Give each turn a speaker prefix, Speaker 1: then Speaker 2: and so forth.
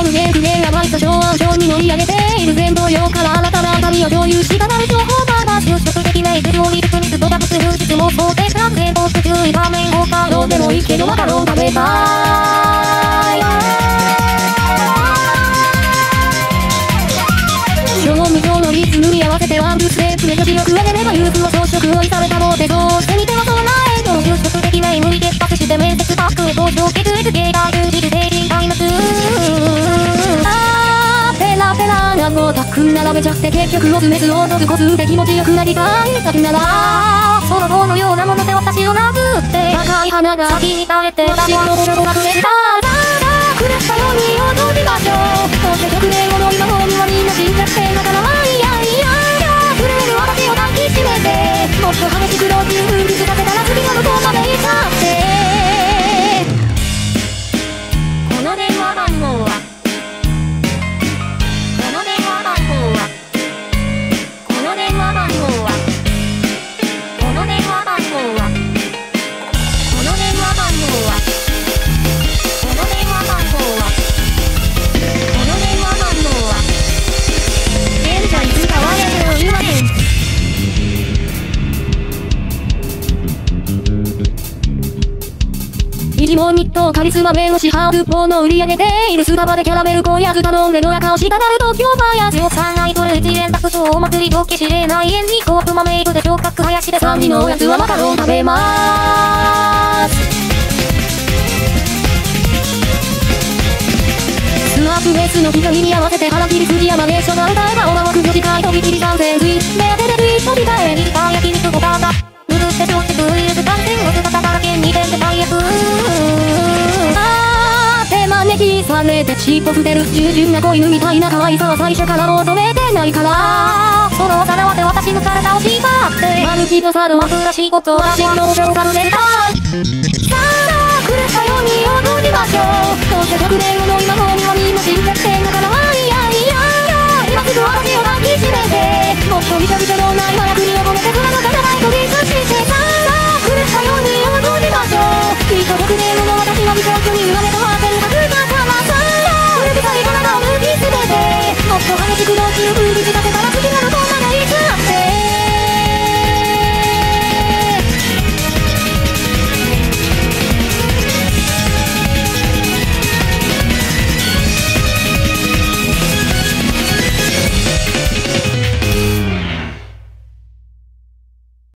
Speaker 1: くげやばいと昭和上に乗り上げている全貌用から新たな旅を共有したがる情報が就職的な育料理服にストダブス風質も想定した全貌注意画面他どうでもいいけどマカロン食べたい賞味上のリズムに合わせてワンブースでプレジ力上げればユースを装飾をされたのでそうしてみてはそうなエイドの就職的な M に結託して面接パックへ登場結実系が充実精神タイムスペラペラなのタック並べちゃって結局オズメスを解くコツで気持ちよくなりたいたくならその棒のようなもので私を殴って赤い花が先に耐えて私の心が触れた狂ったように踊りましょうそして曲名を飲み魔法にはみんな死んじゃってだからいやいやいや震える私を抱きしめてもっと激しくローキングさせたら次の向こうまで行っちゃってこの電話番号はこの電話番号はこの電話番号はこの電話番号はこの電話番号はこの電話番号はこの電話番号は現在使われておりません。一問一答カリスマ弁護士ハーフポーの売り上げているスタバでキャラメルコーヤズ頼んでのやかをしたがる東京バーヤズを3ライトル1円卓上お祭り時計知れない円にコープ豆色で昇格林で3時のおやつはマカロン食べまーすスワープベースの刻みに合わせて腹切り筋山名所が歌えばおままく女子会飛び切り参戦水目当てでツイート控えにパン焼き肉ごたたうるって調子ウイルス感染をつたたから県に点で最悪招きされて尻尾振ってる従順な子犬みたいな可愛さは最初から求めてないからそのお皿はて私の体を縛ってマルチのサドはプラシことは真の上から出たさあ狂ったように踊りましょうそして曲名を飲み魔法にはみんな死んじゃってんだからいやいやいや今すぐ私を抱きしめてもっとびしょびしょのない